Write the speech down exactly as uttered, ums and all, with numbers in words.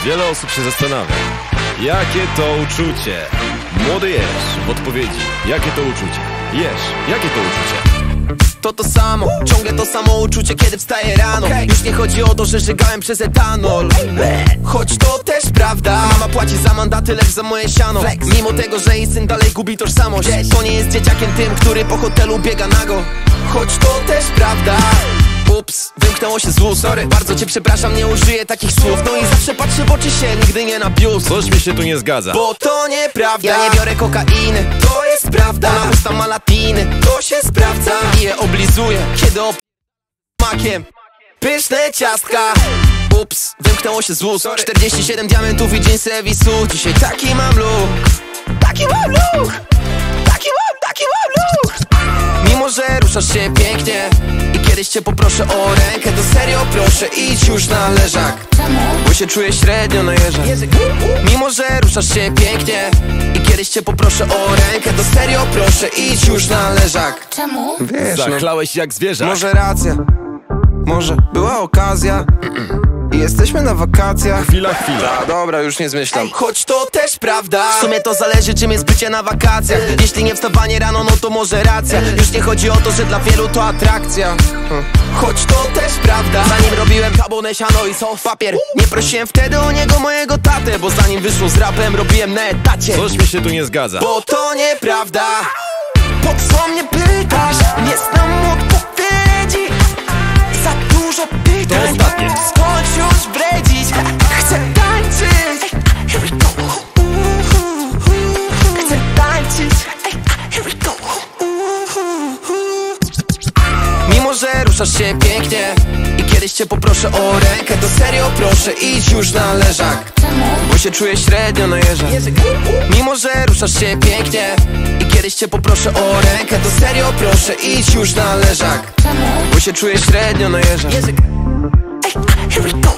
Wiele osób się zastanawia, jakie to uczucie. Młody Jesz w odpowiedzi, jakie to uczucie. Jesz, jakie to uczucie? To to samo, ciągle to samo uczucie, kiedy wstaję rano. Już nie chodzi o to, że żygałem przez etanol, choć to też prawda. Mama płaci za mandaty, lecz za moje siano. Mimo tego, że jej syn dalej gubi tożsamość, to nie jest dzieciakiem tym, który po hotelu biega nago, choć to też prawda. Ups, wymknęło się z ust. Sorry, bardzo cię przepraszam, nie użyję takich słów. No i zawsze patrzę w oczy się, nigdy nie na biust. Coś mi się tu nie zgadza. Bo to nieprawda. Ja nie biorę kokainy, to jest prawda. Ona usta ma latiny, to się sprawdza. I je oblizuję, kiedy op... makiem pyszne ciastka. Ups, wymknęło się z ust. czterdzieści siedem diamentów i jeansy Evisu. Dzisiaj taki mam look, taki mam look, taki mam, taki mam look. Mimo, że ruszasz się pięknie i kiedyś cię poproszę o rękę, to serio proszę, idź już na leżak, bo się czuję średnio na jeża. Mimo, że ruszasz się pięknie i kiedyś cię poproszę o rękę, to serio proszę, idź już na leżak. Czemu? Wiesz, no, Zachlałeś jak zwierzak. może racja, może była okazja i jesteśmy na wakacjach. Chwila, chwila. A dobra, już nie zmyślam. Choć to też prawda. W sumie to zależy, czym jest bycie na wakacjach. Jeśli nie wstawanie rano, no to może racja. Już nie chodzi o to, że dla wielu to atrakcja. Choć to też prawda. Zanim robiłem kabonę, siano i sos papier, nie prosiłem wtedy o niego mojego tatę, bo zanim wyszło z rapem, robiłem na etacie. Coś mi się tu nie zgadza. Bo to nieprawda. Po co mnie pytasz? Nie znam odpowiedzi. Za dużo pytań. To ostatnie. Skończ już bredzić. Chcę tańczyć. Here we go. Chcę tańczyć. Here we go. Mimo, że ruszasz się pięknie i kiedyś cię poproszę o rękę, to serio proszę, idź już na leżak, bo się czuję średnio na jeża. Mimo, że ruszasz się pięknie i kiedyś cię poproszę o rękę, to serio proszę, idź już na leżak, bo się czuję średnio na jeża. Here we go.